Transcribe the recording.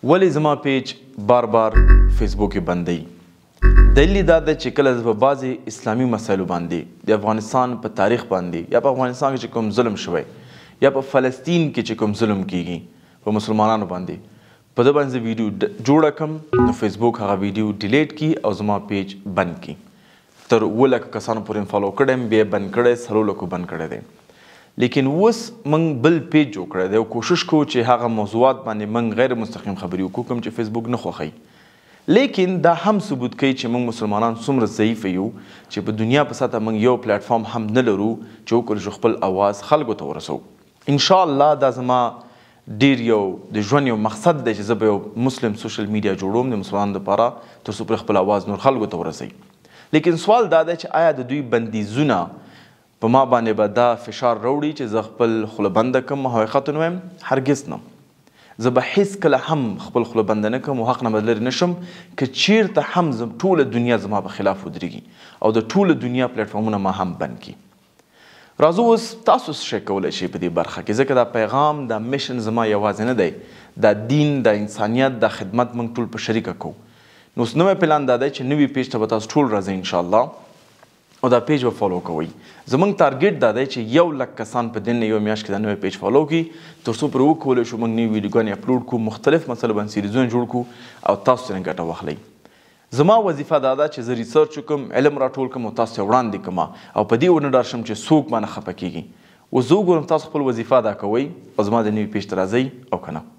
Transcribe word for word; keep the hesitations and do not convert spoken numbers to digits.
ولې زما پیج بار بار فیسبوک کې بندوي؟ دلیل دا ده چې کله په بعضې اسلامي مسایلو باندې د افغانستان په تاریخ باندې یا په افغانستان کې چې کوم ظلم شوی یا په فلسطین کې چې کوم ظلم کیږي په مسلمانانو باندې په ده باندې ویډیو جوړه کړم نو فیسبوک هغه ویډیو ډیلیټ کړي او زما پیج بند کړي. تر اووه لکه کسانو پورې فالو کړی یم، بیا یې بند کړی، څلور لکو بند کړی دی. لیکن اوس موږ بل پیج جوړ کړی دی او کوشش کوو چې هغه موضوعات باندې موږ غیر مستقیم خبرې وکړو کوم چې فیسبوک نه خوښوي. لیکن دا هم ثبوت کوي چې موږ مسلمانان څومره ضعیف یو چې په دنیا په سطح موږ یو پلیټفارم هم نه لرو چې وکړو چې خپل اواز خلکو ته ورسوو. انشاءالله دا زما ډیر یو د ژوند یو مقصد دی چې زه به یو مسلم سوشل میډیا جوړوم د مسلمانانو لپاره تر څو پرې خپل اواز نور خلکو ته ورسوي. لیکن سوال دا دی چې آیا د دوی بندیزونه په ما باندې به دا فشار راوړي چې زه خپل خوله بنده کړم؟ حقیقت ووایم هرګز نه. زه به هېڅکله هم خپل خوله بنده نه کړم او حق نه به لرې نه شم که چیرته هم ټوله دنیا زما په خلاف ودرېږي او د ټوله دنیا پلیټفارمونه ما هم بند کړي. راځو اوس تاسو څه شی کولی شئ په دې برخه کې، ځکه دا پیغام دا میشن زما یوازې نه دی، دا دین، دا انسانیت، دا خدمت موږ ټول په شریکه کوو. نو اوس نوی پلان دا دی چې نوي پیج ته به تاسو ټول راځئ انشاءالله او دا پیج به فالو کوئ. زموږ ټارګیټ دا دی چې یو لک کسان په دې نه یو میاشت کې دا نوی پیج فالو کړي تر څو پرې وکولی شو موږ نوي ویډیوګانې اپلوډ کړو، مختلف مسلو باندې سیریزونه جوړ کړو او تاسو ترې ګټه واخلئ. زما وظیفه دا ده چې زه ریسرچ وکړم، علم راټول کړم او تاسو ته وړاندې کړم او په دې ونه ډار شم چې څوک مانه خفه کېږي. اوس زه وګورم تاسو خپل وظیفه ادا کوئ او زما د نوي پیج ته راځئ او که نه.